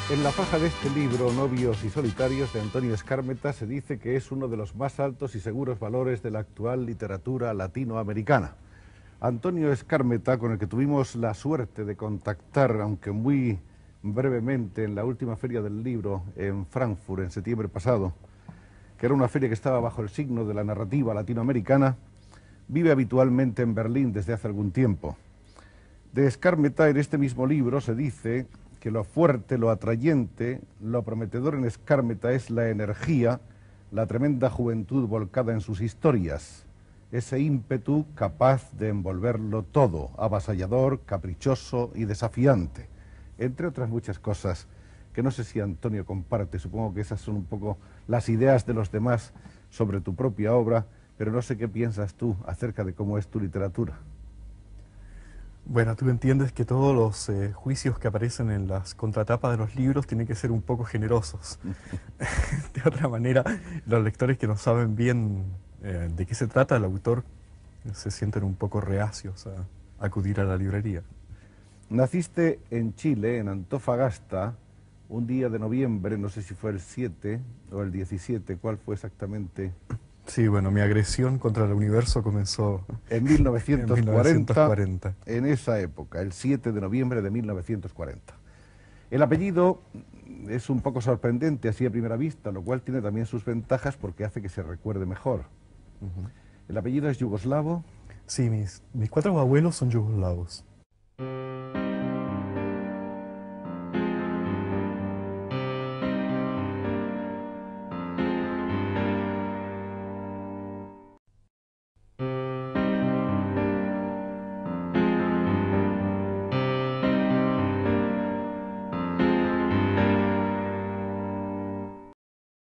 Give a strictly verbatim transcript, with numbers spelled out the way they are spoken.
En la faja de este libro, Novios y Solitarios, de Antonio Skármeta, se dice que es uno de los más altos y seguros valores de la actual literatura latinoamericana. Antonio Skármeta, con el que tuvimos la suerte de contactar, aunque muy brevemente, en la última feria del libro en Frankfurt, en septiembre pasado, que era una feria que estaba bajo el signo de la narrativa latinoamericana, vive habitualmente en Berlín desde hace algún tiempo. De Skármeta, en este mismo libro, se dice que lo fuerte, lo atrayente, lo prometedor en Skármeta es la energía, la tremenda juventud volcada en sus historias, ese ímpetu capaz de envolverlo todo, avasallador, caprichoso y desafiante, entre otras muchas cosas que no sé si Antonio comparte. Supongo que esas son un poco las ideas de los demás sobre tu propia obra, pero no sé qué piensas tú acerca de cómo es tu literatura. Bueno, tú entiendes que todos los eh, juicios que aparecen en las contratapas de los libros tienen que ser un poco generosos. De otra manera, los lectores que no saben bien eh, de qué se trata el autor se sienten un poco reacios a acudir a la librería. Naciste en Chile, en Antofagasta, un día de noviembre, no sé si fue el siete o el diecisiete, ¿cuál fue exactamente? Sí, bueno, mi agresión contra el universo comenzó En mil novecientos cuarenta, en mil novecientos cuarenta. en esa época, el siete de noviembre de mil novecientos cuarenta. El apellido es un poco sorprendente así a primera vista, lo cual tiene también sus ventajas porque hace que se recuerde mejor. Uh-huh. ¿El apellido es yugoslavo? Sí, mis, mis cuatro abuelos son yugoslavos.